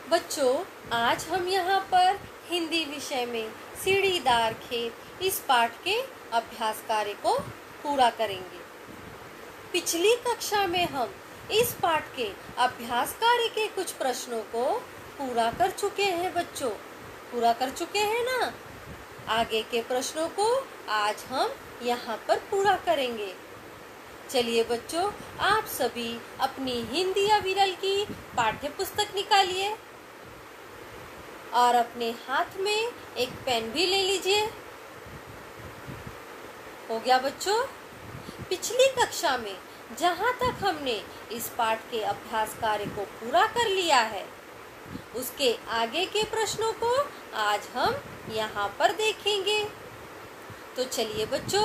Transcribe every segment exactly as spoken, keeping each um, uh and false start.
बच्चों, आज हम यहाँ पर हिंदी विषय में सीढ़ीदार खेत इस पाठ के अभ्यास कार्य को पूरा करेंगे। पिछली कक्षा में हम इस पाठ के अभ्यास कार्य के कुछ प्रश्नों को पूरा कर चुके हैं। बच्चों, पूरा कर चुके हैं ना? आगे के प्रश्नों को आज हम यहाँ पर पूरा करेंगे। चलिए बच्चों, आप सभी अपनी हिंदी या विरल की पाठ्य पुस्तक निकालिए और अपने हाथ में एक पेन भी ले लीजिए। हो गया बच्चों? पिछली कक्षा में जहाँ तक हमने इस पाठ के अभ्यास कार्य को पूरा कर लिया है, उसके आगे के प्रश्नों को आज हम यहाँ पर देखेंगे। तो चलिए बच्चों,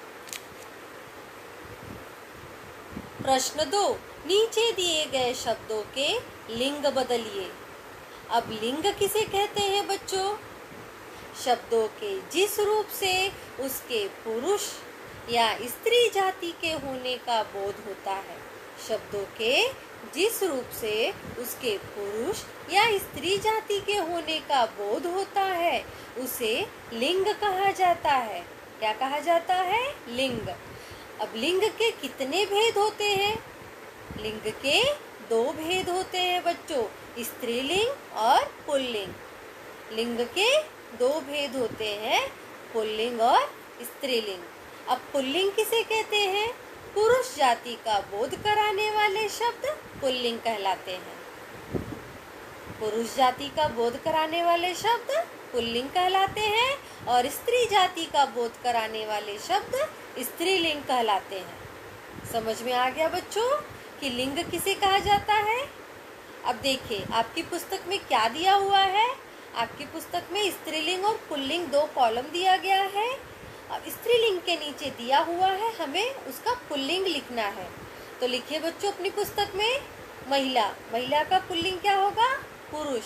प्रश्न दो, नीचे दिए गए शब्दों के लिंग बदलिए। अब लिंग किसे कहते हैं बच्चों? शब्दों के जिस रूप से उसके पुरुष या स्त्री जाति के होने का बोध होता है, शब्दों के जिस रूप से उसके पुरुष या स्त्री जाति के होने का बोध होता है, उसे लिंग कहा जाता है। क्या कहा जाता है? लिंग। अब लिंग के कितने भेद होते हैं? लिंग के दो भेद होते हैं बच्चों, स्त्रीलिंग और पुल्लिंग। लिंग के दो भेद होते हैं, पुल्लिंग और स्त्रीलिंग। अब पुल्लिंग किसे कहते हैं? पुरुष जाति का बोध कराने वाले शब्द पुल्लिंग कहलाते हैं। पुरुष जाति का बोध कराने वाले शब्द पुल्लिंग कहलाते हैं और स्त्री जाति का बोध कराने वाले शब्द स्त्रीलिंग कहलाते हैं। समझ में आ गया बच्चों कि लिंग किसे कहा जाता है? अब देखिए, आपकी पुस्तक में क्या दिया हुआ है। आपकी पुस्तक में स्त्रीलिंग और पुल्लिंग दो कॉलम दिया गया है। अब स्त्रीलिंग के नीचे दिया हुआ है, हमें उसका पुल्लिंग लिखना है। तो लिखिए बच्चों अपनी पुस्तक में महिला। महिला का पुल्लिंग क्या होगा? पुरुष।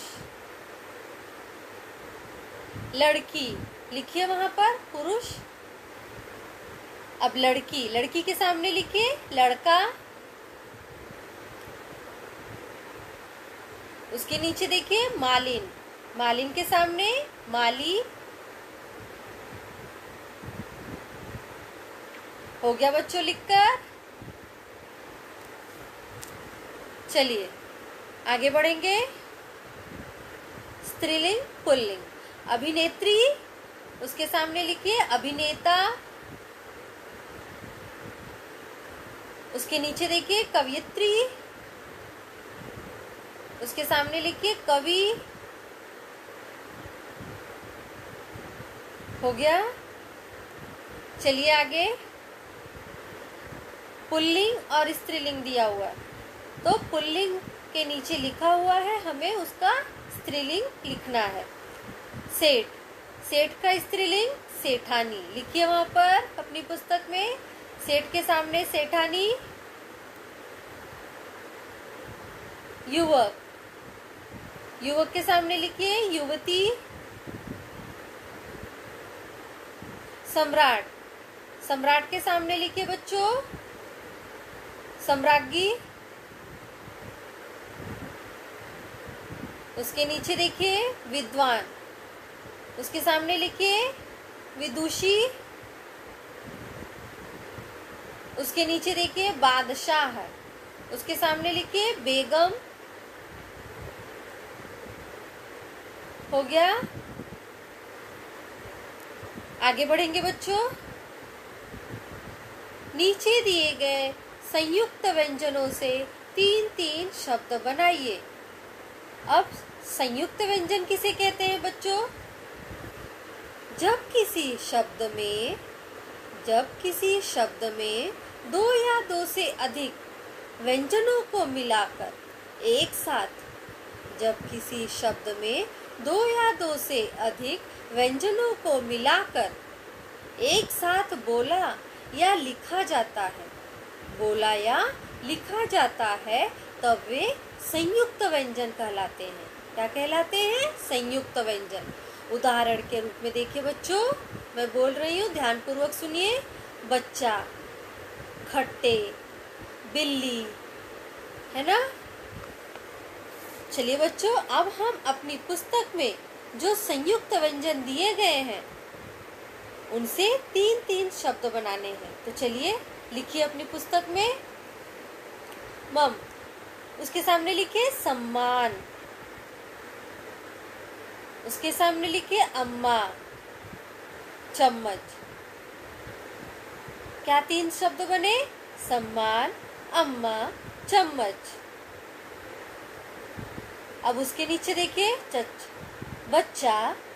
लड़की लिखिए वहां पर पुरुष। अब लड़की, लड़की के सामने लिखिए लड़का। उसके नीचे देखिए मालिन। मालिन के सामने माली। हो गया बच्चों लिखकर? चलिए आगे बढ़ेंगे। स्त्रीलिंग पुल्लिंग। अभिनेत्री, उसके सामने लिखिए अभिनेता। उसके नीचे देखिए कवयित्री। उसके सामने लिखिए कवि। हो गया? चलिए आगे। पुल्लिंग और स्त्रीलिंग दिया हुआ है, तो पुल्लिंग के नीचे लिखा हुआ है, हमें उसका स्त्रीलिंग लिखना है। सेठ, सेठ का स्त्रीलिंग सेठानी। लिखिए वहां पर अपनी पुस्तक में सेठ के सामने सेठानी। युवक, युवक के सामने लिखिए युवती। सम्राट, सम्राट के सामने लिखिए बच्चों सम्राज्ञी। उसके नीचे देखिए विद्वान, उसके सामने लिखिए विदुषी। उसके नीचे देखिए बादशाह, उसके सामने लिखिए बेगम। हो गया? आगे बढ़ेंगे बच्चों। नीचे दिए गए संयुक्त व्यंजनों से तीन तीन शब्द बनाइए। अब संयुक्त व्यंजन किसे कहते हैं बच्चों? जब किसी शब्द में जब किसी शब्द में दो या दो से अधिक व्यंजनों को मिलाकर एक साथ जब किसी शब्द में दो या दो से अधिक व्यंजनों को मिलाकर एक साथ बोला या लिखा जाता है बोला या लिखा जाता है तब वे संयुक्त व्यंजन कहलाते हैं। क्या कहलाते हैं? संयुक्त व्यंजन। उदाहरण के रूप में देखिए बच्चों, मैं बोल रही हूँ, ध्यान पूर्वक सुनिए। बच्चा, खट्टे, बिल्ली, है ना? चलिए बच्चों, अब हम अपनी पुस्तक में जो संयुक्त व्यंजन दिए गए हैं उनसे तीन तीन शब्द बनाने हैं। तो चलिए लिखिए अपनी पुस्तक में। मम, उसके सामने लिखिए सम्मान, उसके सामने लिखिए अम्मा, चम्मच। क्या तीन शब्द बने? सम्मान, अम्मा, चम्मच। अब उसके नीचे देखिए चच, बच्चा,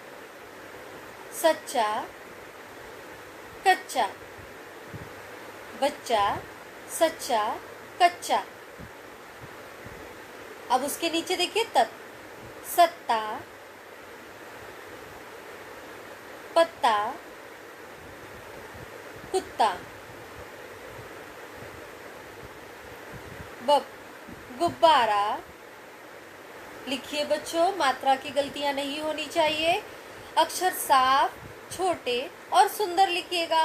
सच्चा, कच्चा, बच्चा, सच्चा, कच्चा। अब उसके नीचे देखिए तत, सत्ता, पत्ता, कुत्ता। बब, गुब्बारा। लिखिए बच्चों, मात्रा की गलतियां नहीं होनी चाहिए। अक्षर साफ, छोटे और सुंदर लिखिएगा।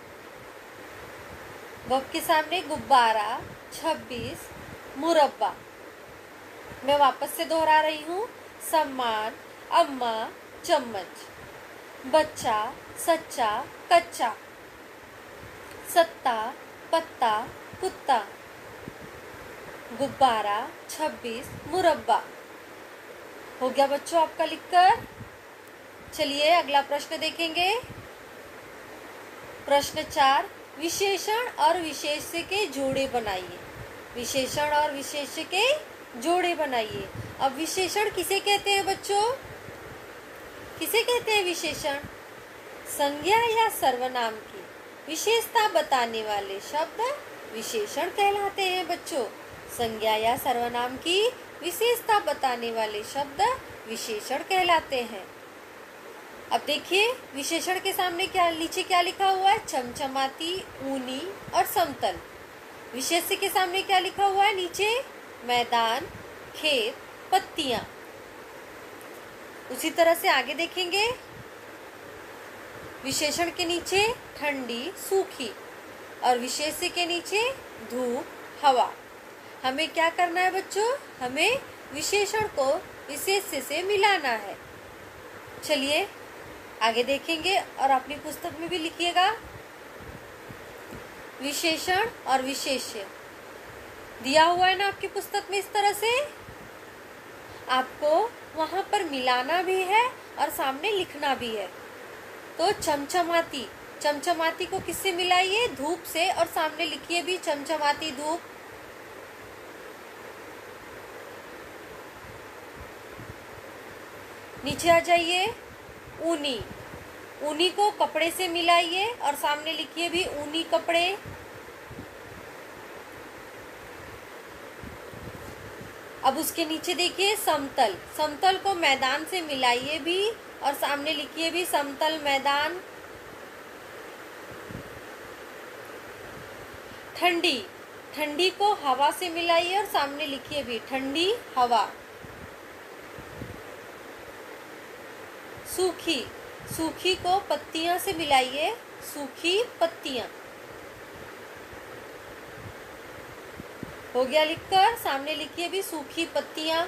बब के सामने गुब्बारा, छब्बीस, मुरब्बा। मैं वापस से दोहरा रही हूँ। सम्मान, अम्मा, चम्मच, बच्चा, सच्चा, कच्चा, सत्ता, पत्ता, कुत्ता, गुब्बारा, छब्बीस, मुरब्बा। हो गया बच्चों आपका लिखकर। चलिए अगला प्रश्न देखेंगे। प्रश्न चार, विशेषण और विशेष्य के जोड़े बनाइए। विशेषण और विशेष्य के जोड़े बनाइए। अब विशेषण किसे कहते हैं बच्चों? किसे कहते हैं विशेषण? संज्ञा या सर्वनाम की विशेषता बताने वाले शब्द विशेषण कहलाते हैं बच्चों। संज्ञा या सर्वनाम की विशेषता बताने वाले शब्द विशेषण कहलाते हैं। अब देखिए विशेषण के सामने क्या, नीचे क्या लिखा हुआ है? चमचमाती, ऊनी और समतल। विशेष्य के सामने क्या लिखा हुआ है? नीचे मैदान, खेत, पत्तियां। उसी तरह से आगे देखेंगे। विशेषण के नीचे ठंडी, सूखी और विशेष्य के नीचे धूप, हवा। हमें क्या करना है बच्चों? हमें विशेषण को विशेष्य से मिलाना है। चलिए आगे देखेंगे और अपनी पुस्तक में भी लिखिएगा। विशेषण और विशेष्य दिया हुआ है ना आपकी पुस्तक में। इस तरह से आपको वहां पर मिलाना भी है और सामने लिखना भी है। तो चमचमाती, चमचमाती को किससे मिलाइए? धूप से, और सामने लिखिए भी चमचमाती धूप। नीचे आ जाइए। ऊनी, ऊनी को कपड़े से मिलाइए और सामने लिखिए भी ऊनी कपड़े। अब उसके नीचे देखिए समतल, समतल को मैदान से मिलाइए भी और सामने लिखिए भी समतल मैदान। ठंडी, ठंडी को हवा से मिलाइए और सामने लिखिए भी ठंडी हवा। सूखी, सूखी को पत्तियां से मिलाइए, सूखी पत्तियां। हो गया लिखकर, सामने लिखिए भी सूखी पत्तियां।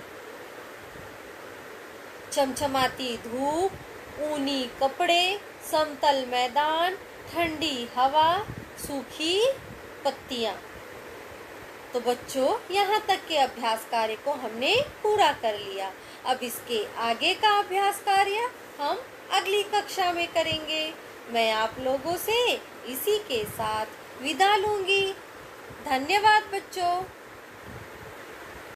चमचमाती धूप, ऊनी कपड़े, समतल मैदान, ठंडी हवा, सूखी पत्तियां। तो बच्चों यहाँ तक के अभ्यास कार्य को हमने पूरा कर लिया। अब इसके आगे का अभ्यास कार्य हम अगली कक्षा में करेंगे। मैं आप लोगों से इसी के साथ विदा लूंगी। धन्यवाद बच्चों।